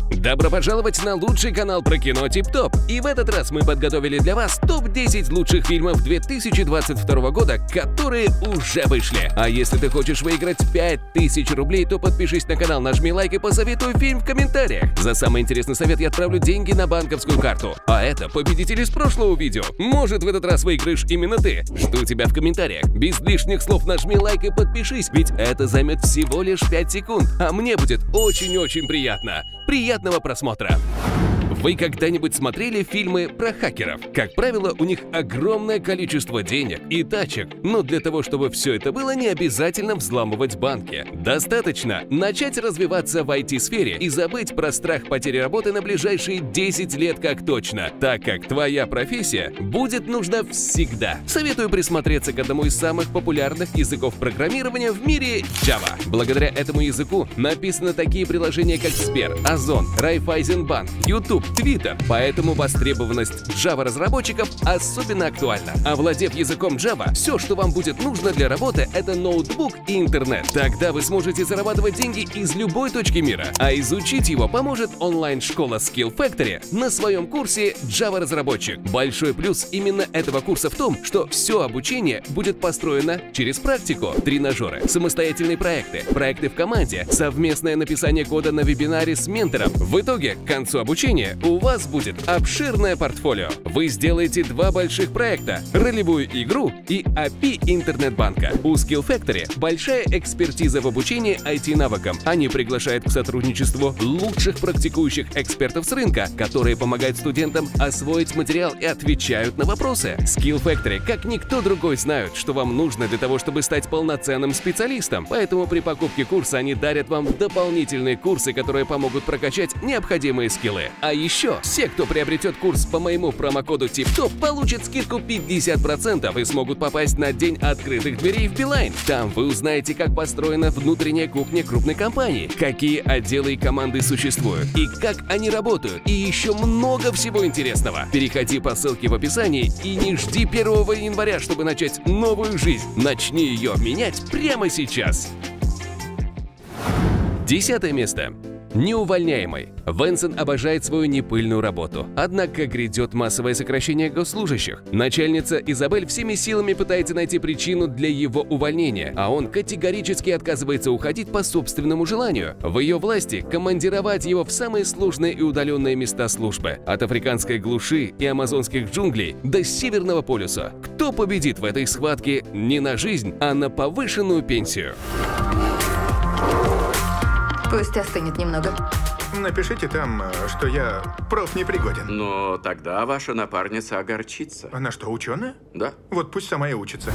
Добро пожаловать на лучший канал про кино Тип-Топ. И в этот раз мы подготовили для вас топ-10 лучших фильмов 2022 года, которые уже вышли. А если ты хочешь выиграть 5000 рублей, то подпишись на канал, нажми лайк и посоветуй фильм в комментариях. За самый интересный совет я отправлю деньги на банковскую карту. А это победитель из прошлого видео. Может, в этот раз выиграешь именно ты. Жду тебя в комментариях. Без лишних слов нажми лайк и подпишись, ведь это займет всего лишь 5 секунд. А мне будет очень-очень приятно. Приятного просмотра! Вы когда-нибудь смотрели фильмы про хакеров? Как правило, у них огромное количество денег и тачек, но для того, чтобы все это было, не обязательно взламывать банки. Достаточно начать развиваться в IT-сфере и забыть про страх потери работы на ближайшие 10 лет как точно, так как твоя профессия будет нужна всегда. Советую присмотреться к одному из самых популярных языков программирования в мире – Java. Благодаря этому языку написаны такие приложения, как Сбер, Озон, Райфайзенбанк, YouTube, Twitter, поэтому востребованность Java-разработчиков особенно актуальна. Овладев языком Java, все, что вам будет нужно для работы, это ноутбук и интернет. Тогда вы сможете зарабатывать деньги из любой точки мира. А изучить его поможет онлайн-школа Skill Factory на своем курсе Java-разработчик. Большой плюс именно этого курса в том, что все обучение будет построено через практику, тренажеры, самостоятельные проекты, проекты в команде, совместное написание кода на вебинаре с ментором. В итоге, к концу обучения, у вас будет обширное портфолио. Вы сделаете 2 больших проекта – ролевую игру и API интернет-банка. У Skill Factory большая экспертиза в обучении IT-навыкам. Они приглашают к сотрудничеству лучших практикующих экспертов с рынка, которые помогают студентам освоить материал и отвечают на вопросы. Skill Factory, как никто другой, знают, что вам нужно для того, чтобы стать полноценным специалистом. Поэтому при покупке курса они дарят вам дополнительные курсы, которые помогут прокачать необходимые скиллы. А еще все, кто приобретет курс по моему промокоду Тип-Топ, получат скидку 50% и смогут попасть на день открытых дверей в Билайн. Там вы узнаете, как построена внутренняя кухня крупной компании, какие отделы и команды существуют, и как они работают, и еще много всего интересного. Переходи по ссылке в описании и не жди 1 января, чтобы начать новую жизнь. Начни ее менять прямо сейчас. 10 место. Неувольняемый. Венсон обожает свою непыльную работу. Однако грядет массовое сокращение госслужащих. Начальница Изабель всеми силами пытается найти причину для его увольнения, а он категорически отказывается уходить по собственному желанию. В ее власти командировать его в самые сложные и удаленные места службы. От африканской глуши и амазонских джунглей до Северного полюса. Кто победит в этой схватке не на жизнь, а на повышенную пенсию? Пусть остынет немного. Напишите там, что я профнепригоден. Но тогда ваша напарница огорчится. Она что, ученая? Да. Вот пусть сама и учится.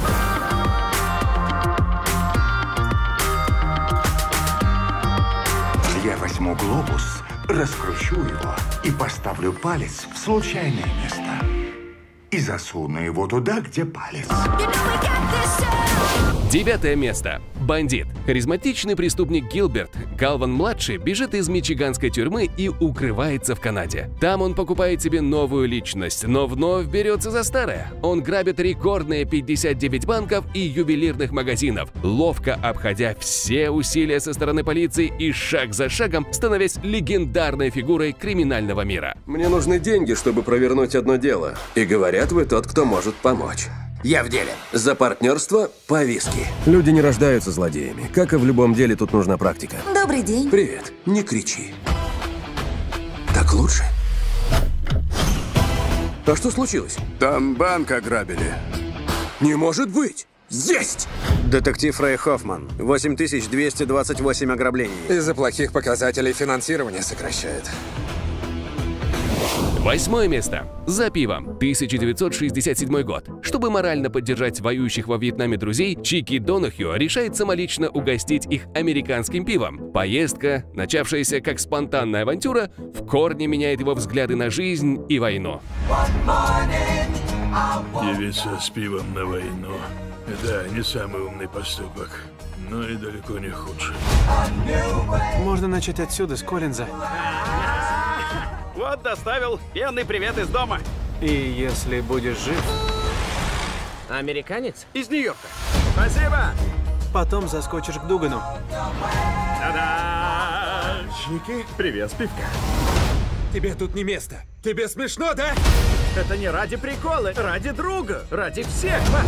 Я возьму глобус, раскручу его и поставлю палец в случайное место. И засуну его туда, где палец. 9 место. Бандит. Харизматичный преступник Гилберт Галван-младший бежит из мичиганской тюрьмы и укрывается в Канаде. Там он покупает себе новую личность, но вновь берется за старое. Он грабит рекордные 59 банков и ювелирных магазинов, ловко обходя все усилия со стороны полиции и шаг за шагом становясь легендарной фигурой криминального мира. Мне нужны деньги, чтобы провернуть одно дело. И говорят, вы тот, кто может помочь. Я в деле. За партнерство по виски. Люди не рождаются злодеями. Как и в любом деле, тут нужна практика. Добрый день. Привет. Не кричи. Так лучше? А что случилось? Там банк ограбили. Не может быть! Есть! Детектив Рэй Хоффман. 8228 ограблений. Из-за плохих показателей финансирование сокращает. 8 место. За пивом. 1967 год. Чтобы морально поддержать воюющих во Вьетнаме друзей, Чики Донахью решает самолично угостить их американским пивом. Поездка, начавшаяся как спонтанная авантюра, в корне меняет его взгляды на жизнь и войну. Явиться с пивом на войну. Да, не самый умный поступок, но и далеко не худший. Можно начать отсюда, с Коллинза. Вот доставил пенный привет из дома. И если будешь жив... Американец? Из Нью-Йорка. Спасибо! Потом заскочишь к Дугану. Та-да! Мальчики, привет, Спивка. Тебе тут не место. Тебе смешно, да? Это не ради прикола, ради друга, ради всех вас.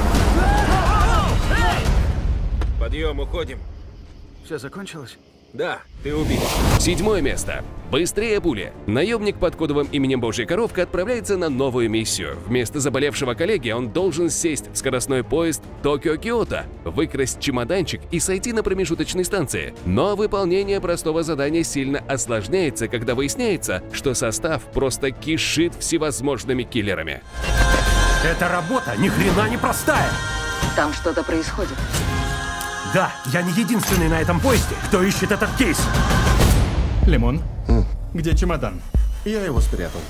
Подъем, уходим. Все закончилось? Да, ты убит. 7 место. Быстрее пули. Наемник под кодовым именем Божья коровка отправляется на новую миссию. Вместо заболевшего коллеги он должен сесть в скоростной поезд Токио-Киото, выкрасть чемоданчик и сойти на промежуточной станции. Но выполнение простого задания сильно осложняется, когда выясняется, что состав просто кишит всевозможными киллерами. Эта работа ни хрена не простая. Там что-то происходит. Да, я не единственный на этом поезде, кто ищет этот кейс. Лимон, где чемодан? Я его спрятал.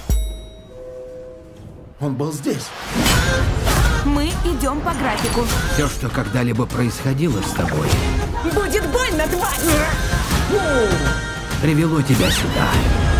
Он был здесь. Мы идем по графику. Все, что когда-либо происходило с тобой, Будет больно, тварь! привело тебя сюда.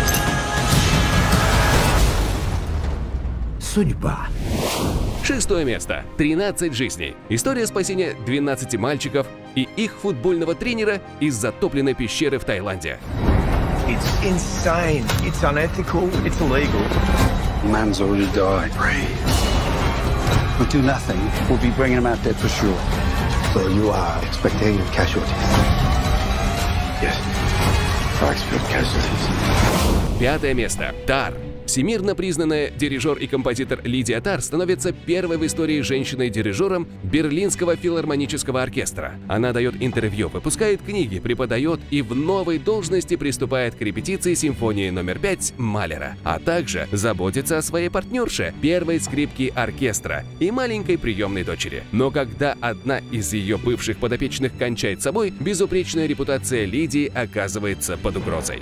Судьба. 6 место. 13 жизней. История спасения 12 мальчиков и их футбольного тренера из затопленной пещеры в Таиланде. It's insane. It's unethical. It's illegal. Man's already died. We'll do nothing. We'll be bringing him out dead for sure. So you are expecting casualties? Yes. I expect casualties. 5 место. Тар. Всемирно признанная дирижер и композитор Лидия Тар становится первой в истории женщиной-дирижером Берлинского филармонического оркестра. Она дает интервью, выпускает книги, преподает и в новой должности приступает к репетиции симфонии номер 5 Малера, а также заботится о своей партнерше, первой скрипке оркестра и маленькой приемной дочери. Но когда одна из ее бывших подопечных кончает собой, безупречная репутация Лидии оказывается под угрозой.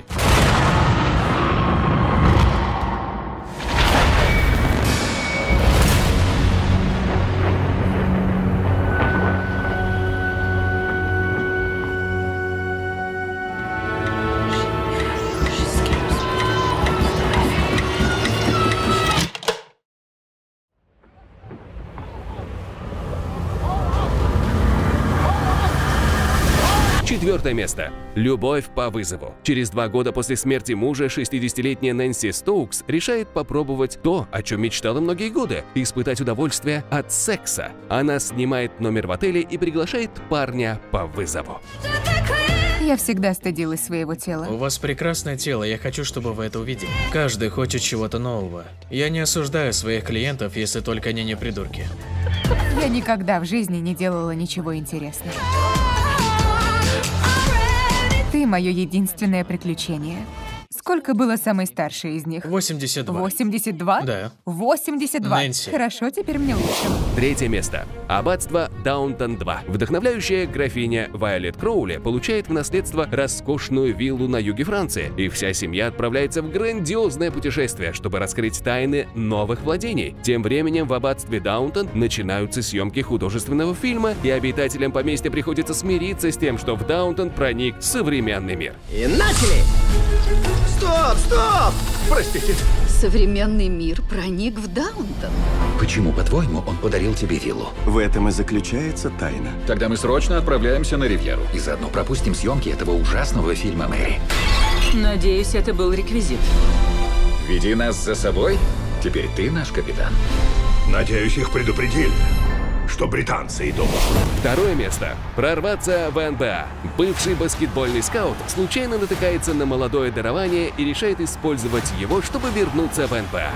Четвертое место. Любовь по вызову. Через 2 года после смерти мужа 60-летняя Нэнси Стоукс решает попробовать то, о чем мечтала многие годы – испытать удовольствие от секса. Она снимает номер в отеле и приглашает парня по вызову. Я всегда стыдилась своего тела. У вас прекрасное тело, я хочу, чтобы вы это увидели. Каждый хочет чего-то нового. Я не осуждаю своих клиентов, если только они не придурки. Я никогда в жизни не делала ничего интересного. Ты мое единственное приключение. Сколько было самой старшей из них? 82. 82? Да. 82. Нэнси. Хорошо, теперь мне лучше. 3 место. Аббатство Даунтон 2. Вдохновляющая графиня Вайолет Кроули получает в наследство роскошную виллу на юге Франции, и вся семья отправляется в грандиозное путешествие, чтобы раскрыть тайны новых владений. Тем временем в аббатстве Даунтон начинаются съемки художественного фильма, и обитателям поместья приходится смириться с тем, что в Даунтон проник современный мир. И начали! Стоп, стоп! Простите. Современный мир проник в Даунтон. Почему, по-твоему, он подарил тебе виллу? В этом и заключается тайна. Тогда мы срочно отправляемся на Ривьеру. И заодно пропустим съемки этого ужасного фильма «Мэри». Надеюсь, это был реквизит. Веди нас за собой. Теперь ты наш капитан. Надеюсь, их предупредили, что британцы идут. 2 место. Прорваться в НБА. Бывший баскетбольный скаут случайно натыкается на молодое дарование и решает использовать его, чтобы вернуться в НБА.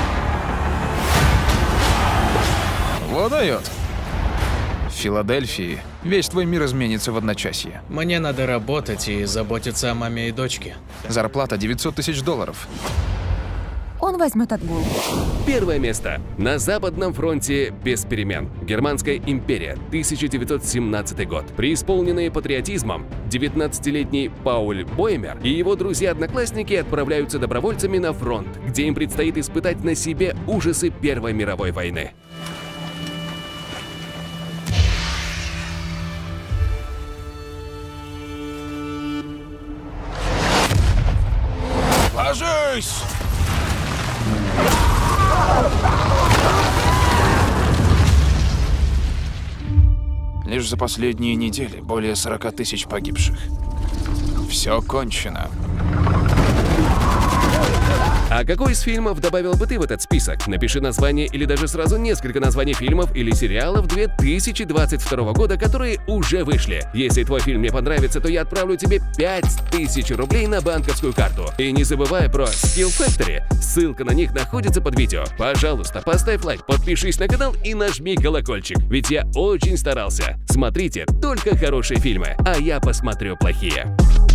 Вот дает. В Филадельфии весь твой мир изменится в одночасье. Мне надо работать и заботиться о маме и дочке. Зарплата $900 тысяч. Он возьмет отгул. 1 место. На Западном фронте без перемен. Германская империя, 1917 год. Преисполненные патриотизмом, 19-летний Пауль Боймер и его друзья-одноклассники отправляются добровольцами на фронт, где им предстоит испытать на себе ужасы Первой мировой войны. Ложись! Лишь за последние недели более 40 тысяч погибших. Все кончено. А какой из фильмов добавил бы ты в этот список? Напиши название или даже сразу несколько названий фильмов или сериалов 2022 года, которые уже вышли. Если твой фильм мне понравится, то я отправлю тебе 5000 рублей на банковскую карту. И не забывай про Skill Factory. Ссылка на них находится под видео. Пожалуйста, поставь лайк, подпишись на канал и нажми колокольчик, ведь я очень старался. Смотрите только хорошие фильмы, а я посмотрю плохие.